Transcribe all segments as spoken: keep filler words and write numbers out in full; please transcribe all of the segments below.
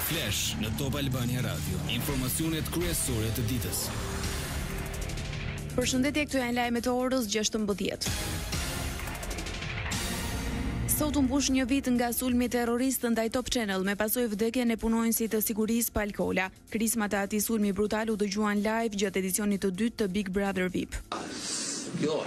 Flash në Top Albania Radio. Informacionet kryesore të ditës. Përshëndetje, këto janë lajmet e orës gjashtëmbëdhjetë. Sot u mbush një vit nga sulmi terrorist ndaj Top Channel me pasojë vdekjen e punonësit të sigurisë Palkola. Krismat e atij sulmi brutal u dëgjuan live gjatë edicionit të dytë të Big Brother V I P. Jo.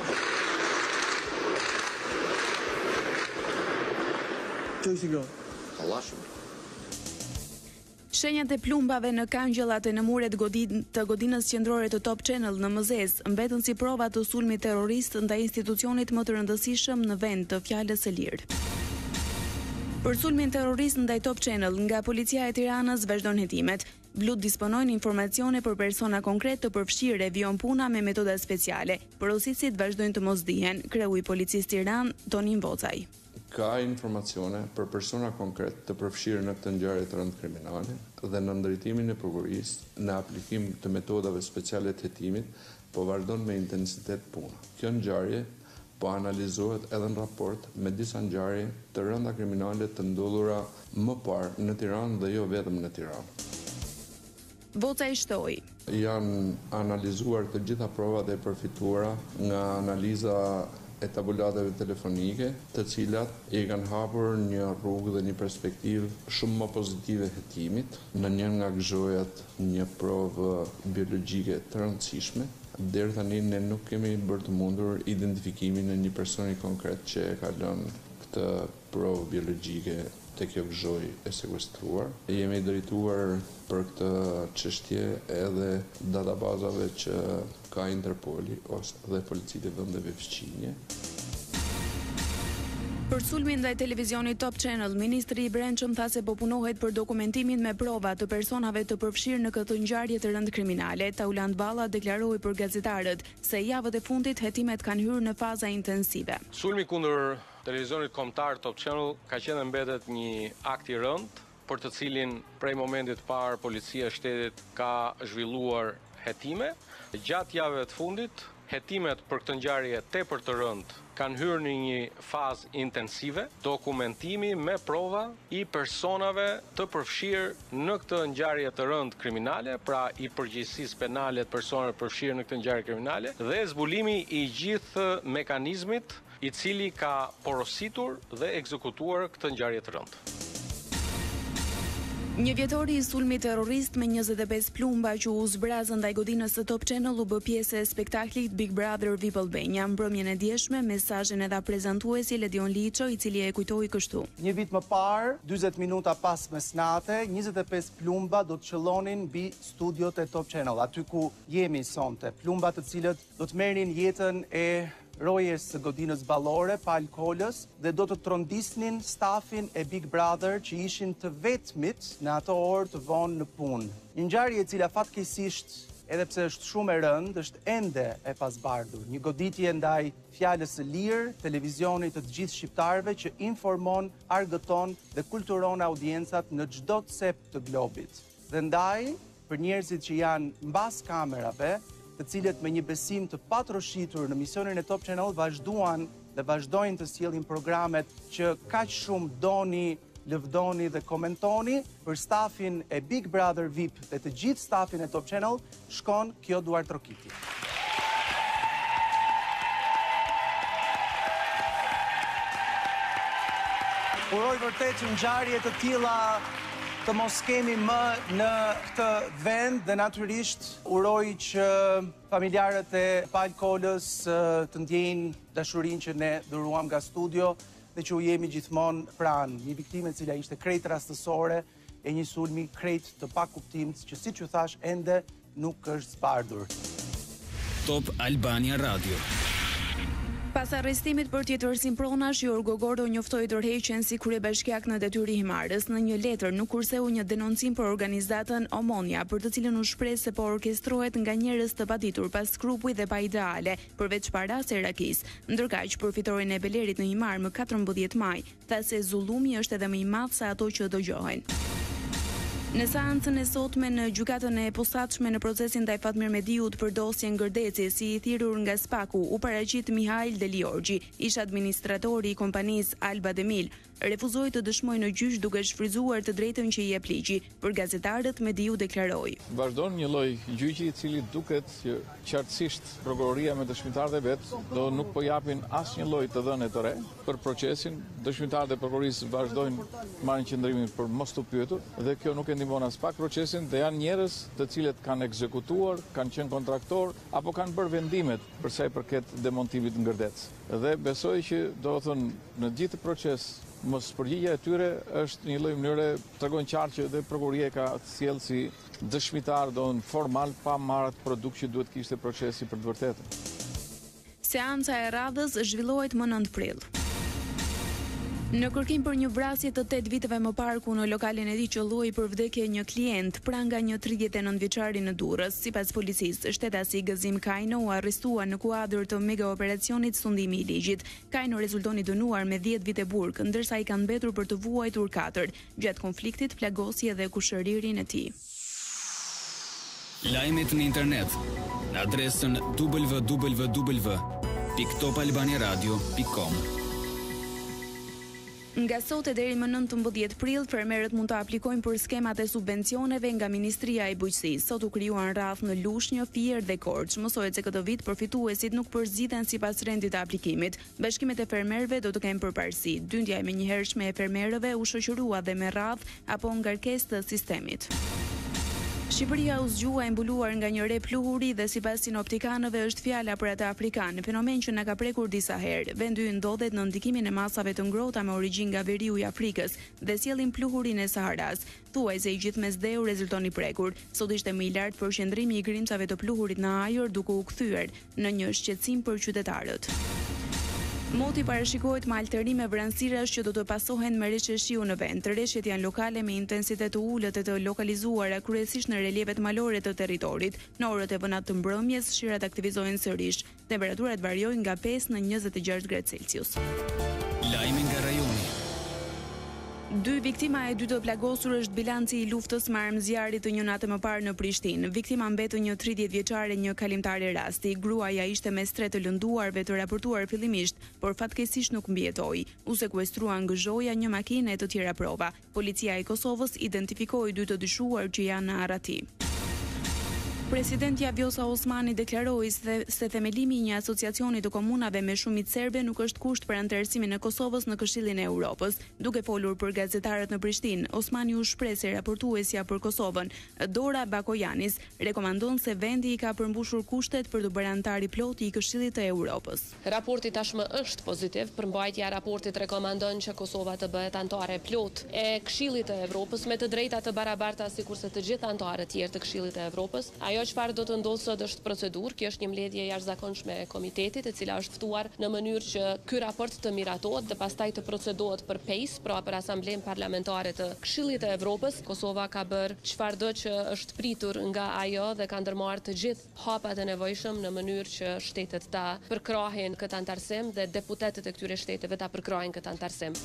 Që ishte kjo? Kallashëm. Shenjat e plumbave në kangjëllat e në muret godin, të godinës qendrore të Top Channel në Mëzez mbetën si prova të sulmit terrorist ndaj institucionit më të rëndësishëm në vend, të Fjalës së Lirë. Për sulmin terrorist ndaj Top Channel nga policia e Tiranës vazhdon hetimet. Blut disponojnë informacione për persona konkret të përfshirë e vijon puna me metoda speciale. Porosisit vazhdojnë të mos dihen, kreu i policisë Tiranë, Tonin Vocaj. Ka informacione për persona konkret të përfshirë në këtë ngjarje të rëndë kriminale dhe në ndërtimin e prokurisë në aplikim të metodave speciale të hetimit, po vazhdon me intensitet puna. Kjo ngjarje po analizohet edhe në raport me disa ngjarje të rënda kriminale të ndodhura më parë në Tiranë dhe jo vetëm në Tiranë. Vocaj shtoi. Janë analizuar të gjitha provat e përfituara nga analiza e tabulateve telefonike, të cilat i kanë hapur një rrugë dhe një perspektivë shumë më pozitive hetimit. Në një nga gzhojat një provë biologjike të rëndësishme. Deri tani ne nuk kemi bërë të mundur identifikimin e një personi konkret që e ka lënë këtë provë biologjike te kjo gzhoj e sekuestruar. Jemi drejtuar për këtë çështje edhe databazave që ka Interpoli ose dhe policitë e vendeve fqinje. Për sulmin ndaj televizionit Top Channel, ministri i Brendshëm tha se po punohet për dokumentimin me prova të personave të përfshirë në këtë ngjarje të rëndë kriminale. Tauland Balla deklaroi për gazetarët se javët e fundit hetimet kanë hyrë në faza intensive. Sulmi kundër televizionit kombëtar Top Channel ka qenë mbetet një akt i rëndë, për të cilin prej momentit parë policia e shtetit ka zhvilluar hetime. Gjatë javëve të fundit, hetimet për këtë ngjarje tepër të rëndë kanë hyrë në një fazë intensive, dokumentimi me prova i personave të përfshirë në këtë ngjarje të rëndë kriminale, pra i përgjegjësisë penale të personave të përfshirë në këtë ngjarje kriminale dhe zbulimi i gjithë mekanizmit i cili ka porositur dhe ekzekutuar këtë ngjarje të rëndë. Një vjetori i sulmit terrorist me njëzet e pesë plumba që u zbrazën ndaj godinës së Top Channel u bë pjesë e spektaklit Big Brother V I P Albania. Mbrëmjen e djeshme, mesazhin e dha prezantuesi Ledion Liço, i cili e kujtoi kështu. Një vit më parë, dyzet minuta pas mesnate, njëzet e pesë plumba do të qëllonin mbi studiot e Top Channel, aty ku jemi sonte. Plumba të cilët do të merrnin jetën e rojes së godinës ballore, Palkolës, dhe do të trondisnin stafin e Big Brother që ishin të vetmit në ato orë të vonë në punë. Një ngjarje e cila fatkeqësisht, edhe pse është shumë e rëndë, është ende e pasbardhur. Një goditje ndaj Fjalës së Lirë, televizionit të gjithë shqiptarëve që informon, argëton dhe kulturon audiencat në çdo cep të globit. Dhe ndaj, për njerëzit që janë mbas kamerave, të cilët me një besim të patroshitur në misionin e Top Channel vazhduan dhe vazhdojnë të sjellin programet që kaq shumë doni, lëvdoni dhe komentoni. Për stafin e Big Brother V I P dhe të gjithë stafin e Top Channel shkon kjo duartrokitje. Uroj vërtet që ngjarje të tilla të mos kemi më në këtë vend dhe natyrisht uroj që familjarët e Palkolës të ndjejnë dashurinë që ne dhuruam nga studio dhe që u jemi gjithmonë pranë. Një viktime e cila ishte krejt rastësore e një sulmi krejt të pakuptimës që, siç u thash, ende nuk është zbardhur. Top Albania Radio. Pas arrestimit për tjetërsin pronash, Jorgo Gordo njoftoi tërheqjen si kryebashkiak në detyrë i Himarës. Në një letër nuk kurseu një denoncim për organizatën Omonia, për të cilën u shpreh se po orkestrohet nga njerëz të paditur, pas skrupuj dhe pa ideale, përveç Paras e Rakis. Ndërkaq, përfitorin e Belerit në Himar më katërmbëdhjetë maj, tha se zullumi është edhe më i madh se ato që dëgjohen. Në seancën e sotme në gjykatën e posaçme në procesin ndaj Fatmir Mediut për dosjen Gërdeci, si i thirrur nga Spaku, u paraqit Mihail Deliorgji, ish administratori i kompanisë Alba Demil. refuzoi të dëshmojë në gjyq duke shfrytzuar të drejtën që i jep ligji. Për gazetarët, Mediu deklaroi: Vazhdon një lloj gjyqi i cili duket që qartësisht prokuroria me dëshmitarët e vet do nuk po japin asnjë lloj të dhënë të re për procesin. Dëshmitarët e prokurorisë vazhdojnë marrin qëndrimin për mos të pyetur dhe kjo nuk e ndihmon as pak procesin dhe janë njerëz të cilët kanë ekzekutuar, kanë qenë kontraktor apo kanë bërë vendimet për sa i përket demontimit ngërdec. Dhe besoj që do të thonë në gjithë proces mos përgjigjja e tyre është një lloj mënyre tregon qartë që dhe prokuroria ka sjellë si dëshmitar don formal pa marrë atë produkt që duhet kishte procesi për të vërtetën. Seanca e radhës zhvillohet më nëntë prill. Në kërkim për një vrasje të tetë viteve më parë ku në lokalin e tij qëlloi për vdekje një klient pra nga një tridhjetë e nëntë vjeçari në Durrës, sipas policisë, shtetasi Gëzim Kajno u arrestua në kuadër të mega operacionit Sundimi i ligjit. Kajno rezultoni dënuar me dhjetë vite burg, ndërsa i kanë mbetur për të vuajtur katër. Gjatë konfliktit plagosi edhe kushëririn e tij. Lajmet në internet në adresën w w w pikë top albania radio pikë com. Nga sot e deri më nëntëmbëdhjetë prill, fermerët mund të aplikojnë për skemat e subvencioneve nga Ministria e Bujqësisë. Sot u krijuan rradh në Lushnjë, Fier dhe Korç. Mësohet se këtë vit përfituesit nuk përzgjidhen sipas rendit të aplikimit. Bashkimet e fermerëve do të kenë përparësi. Dyndja e menjëhershme e fermerëve u shoqërua dhe me radh apo ngarkesë të sistemit. Shqipëria u zgjua e mbuluar nga një re pluhuri dhe sipas sinoptikanëve është fjala për atë afrikan, fenomen që na ka prekur disa herë. Vendi ynë ndodhet në ndikimin e masave të ngrohta me origjinë nga veriu i Afrikës dhe sjellin pluhurin e Saharas. Thuajse i gjithë mesdheu rezulton i prekur. Sot ishte më i lartë përqendrimi i grimcave të pluhurit në ajër duke u kthyer në një shqetësim për qytetarët. Moti parashikohet me alterime vranësirash që do të pasohen me resheshiu në vend. Rreshjet janë lokale me intensitet të ulët e të lokalizuara kryesisht në relievet malore të territorit. Në orët e vënat të mbrëmjes, shirat aktivizohen sërish. Temperaturat variojnë nga pesë në njëzet e gjashtë gradë Celsius. Lajmi nga rajoni. Dy viktima e dy të plagosur është bilanci i luftës me armë zjarri të një natë më parë në Prishtinë. Viktima mbetën një tridhjetë vjeçare, një kalimtare rasti. Gruaja ishte mes tre të lënduarve të raportuar fillimisht, por fatkeqësisht nuk mbijetoi. U sekuestruan gëzhoja, një makinë e të tjera prova. Policia e Kosovës identifikoi dy të dyshuar që janë në arati. Presidenti Vjosa Osmani deklaroi se themelimi i një asociacioni të komunave me shumicë serbe nuk është kusht për anëtarësimin e Kosovës në Këshillin e Europës. Duke folur për gazetarët në Prishtinë, Osmani u shpreh se raportuesja për Kosovën, Dora Bakojanis, rekomandon se vendi i ka përmbushur kushtet për të bërë anëtar i plotë i Këshillit të Europës. Raporti tashmë është pozitiv. Përmbajtja e raportit rekomandon që Kosova të bëhet anëtare plot e Këshillit të Evropës me të drejta të barabarta sikurse të gjithë anëtarët tjerë të Këshillit të Evropës. Ajo çfarë do të ndodhë sot është procedurë, kjo është një mbledhje jashtëzakonshme e komitetit, e cila është ftuar në mënyrë që ky raport të miratohet dhe pastaj të procedohet për P E I S, pra për Asamblenë Parlamentare të Këshillit të Evropës. Kosova ka bërë çfarëdo që është pritur nga ajo dhe ka ndërmarrë të gjithë hapat e nevojshëm në mënyrë që shtetet ta përkrahin këtë anëtarësim dhe deputetët e këtyre shteteve ta përkrahin këtë anëtarësim.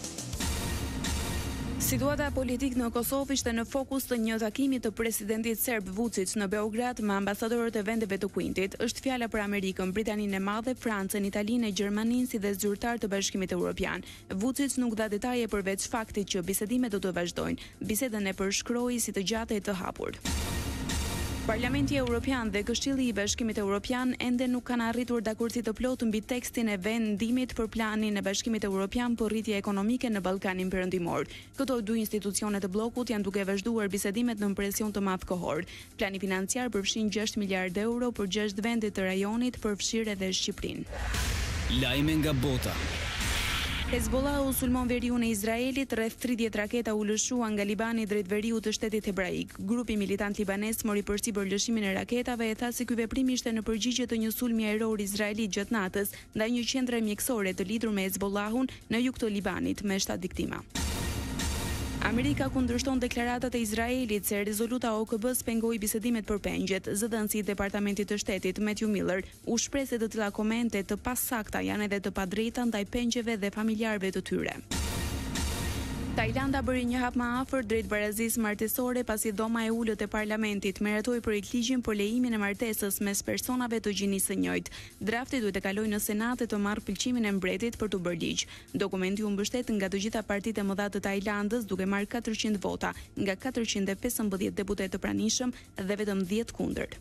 Situata politik në Kosovë ishte në fokus të një takimi të presidentit serb Vučić në Beograd me ambasadorët e vendeve të Kuintit. Është fjala për Amerikën, Britaninë e Madhe, Francën, Italinë e Gjermaninë si dhe zyrtar të Bashkimit Evropian. Vučić nuk dha detaje përveç faktit që bisedimet do të vazhdojnë. Bisedën e përshkroi si të gjatë e të hapur. Parlamenti Evropian dhe Këshilli i Bashkimit Evropian ende nuk kanë arritur dakordsi të plotë mbi tekstin e vendimit për planin e Bashkimit Evropian për rritje ekonomike në Ballkanin Perëndimor. Këto dy institucione të bllokut janë duke vazhduar bisedimet në presion të madh kohor. Plani financiar përfshin gjashtë miliardë euro për gjashtë vende të rajonit, përfshirë edhe Shqipërinë. Lajme nga bota. Hezbollahu sulmon veriun e Izraelit, rreth tridhjetë raketa u lëshuan nga Libani drejt veriut të shtetit hebraik. Grupi militant libanes mori përsipër lëshimin e raketave e tha se ky veprim ishte në përgjigje të një sulmi ajror izraelit gjatë natës ndaj një qendre mjekësore të lidhur me Hezbollahun në jug të Libanit me shtat viktima. Amerika kundërshton deklaratat e Izraelit se rezoluta O K B-s pengoi bisedimet për pengjet. Zëdhënësi i Departamentit të Shtetit, Matthew Miller, u shpreh se të tilla komente të pasakta janë edhe të padrejta ndaj pengjeve dhe familjarëve të tyre. Tajlanda bëri një hap më afër drejt barazisë martesore pasi dhoma e ulët e parlamentit meritoi projekt ligjin për lejimin e martesës mes personave të gjinisë së njëjtë. Drafti duhet të kalojë në Senat e të marrë pëlqimin e mbretit për të bërë ligj. Dokumenti u mbështet nga të gjitha partitë e mëdha të Tajlandës duke marrë katërqind vota, nga katërqind e pesëmbëdhjetë deputet të pranishëm dhe vetëm dhjetë kundër.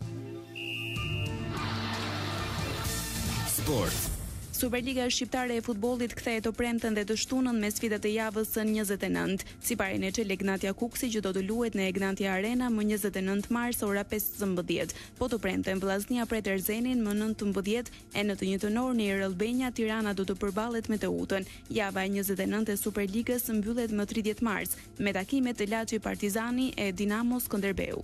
Sport. Superliga shqiptare e futbollit kthehet të premten dhe të shtunën me sfidat e javës së njëzet e nëntë. Sipari e çel Egnatia Kuksi që do të luhet në Egnatia Arena më njëzet e nëntë mars ora pesëmbëdhjetë. Po të premten Vllaznia pret Erzenin më nëntëmbëdhjetë e në të njëjtën orë në Erëllbenja Tirana do të përballet me Teutën. Java e njëzet e nëntë e Superligës mbyllet më tridhjetë mars me takimet të Laçi Partizani e Dinamo Skënderbeu.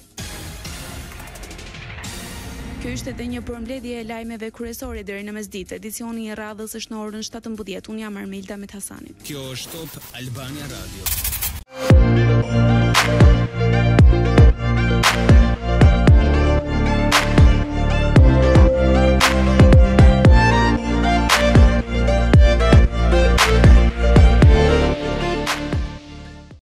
Kjo ishte edhe një përmbledhje e lajmeve kryesore deri në mesditë. Edicioni i radhës është në orën shtatëmbëdhjetë. Unë jam Armelda Methasanin. Kjo është Top Albania Radio.